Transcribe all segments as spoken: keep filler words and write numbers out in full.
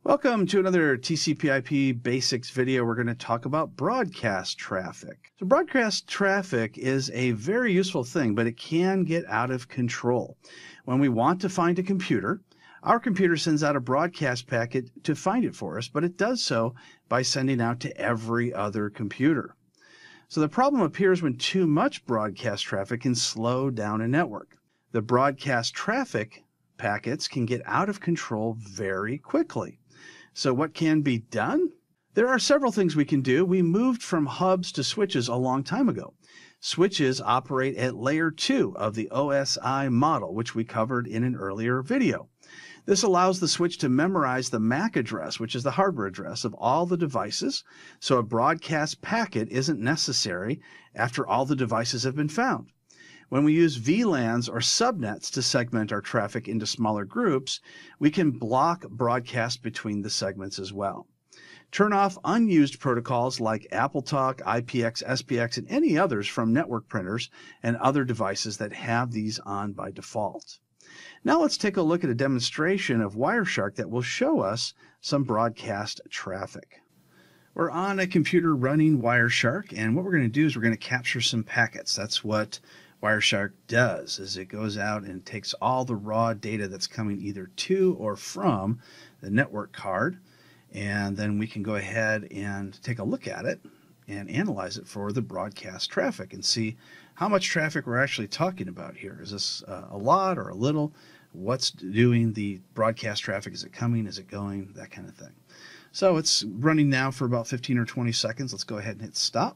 Welcome to another T C P I P basics video. We're going to talk about broadcast traffic. So broadcast traffic is a very useful thing, but it can get out of control. When we want to find a computer, our computer sends out a broadcast packet to find it for us, but it does so by sending out to every other computer. So the problem appears when too much broadcast traffic can slow down a network. The broadcast traffic packets can get out of control very quickly. So what can be done? There are several things we can do. We moved from hubs to switches a long time ago. Switches operate at layer two of the O S I model, which we covered in an earlier video. This allows the switch to memorize the M A C address, which is the hardware address of all the devices, so a broadcast packet isn't necessary after all the devices have been found. When we use V LANs or subnets to segment our traffic into smaller groups, we can block broadcast between the segments as well. Turn off unused protocols like AppleTalk, I P X, S P X, and any others from network printers and other devices that have these on by default. Now let's take a look at a demonstration of Wireshark that will show us some broadcast traffic. We're on a computer running Wireshark, and what we're going to do is we're going to capture some packets. That's what Wireshark does, is it goes out and takes all the raw data that's coming either to or from the network card, and then we can go ahead and take a look at it and analyze it for the broadcast traffic and see how much traffic we're actually talking about here. Is this uh, a lot or a little? What's doing the broadcast traffic? Is it coming? Is it going? That kind of thing. So it's running now for about fifteen or twenty seconds. Let's go ahead and hit stop.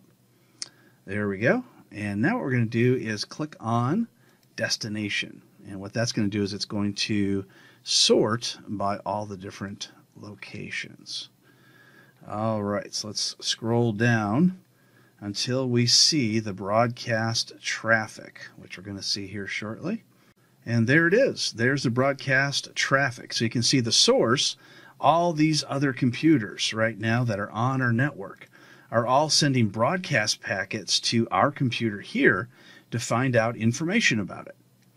There we go. And now what we're going to do is click on destination. And what that's going to do is it's going to sort by all the different locations. All right, so let's scroll down until we see the broadcast traffic, which we're going to see here shortly. And there it is. There's the broadcast traffic. So you can see the source, all these other computers right now that are on our network are all sending broadcast packets to our computer here to find out information about it.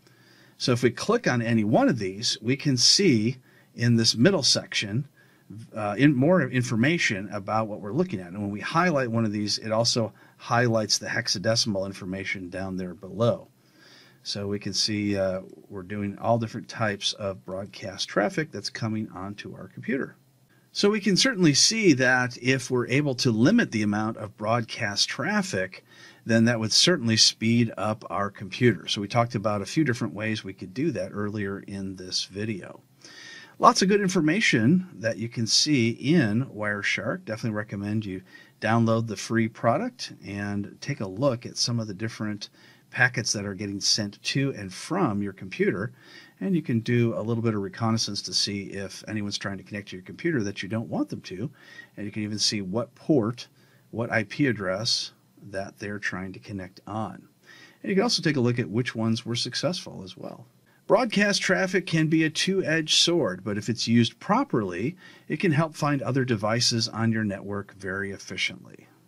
So if we click on any one of these, we can see in this middle section uh, in more information about what we're looking at. And when we highlight one of these, it also highlights the hexadecimal information down there below. So we can see uh, we're doing all different types of broadcast traffic that's coming onto our computer. So we can certainly see that if we're able to limit the amount of broadcast traffic, then that would certainly speed up our computer. So we talked about a few different ways we could do that earlier in this video. Lots of good information that you can see in Wireshark. Definitely recommend you download the free product and take a look at some of the different packets that are getting sent to and from your computer, and you can do a little bit of reconnaissance to see if anyone's trying to connect to your computer that you don't want them to, and you can even see what port, what I P address that they're trying to connect on. And you can also take a look at which ones were successful as well. Broadcast traffic can be a two-edged sword, but if it's used properly, it can help find other devices on your network very efficiently.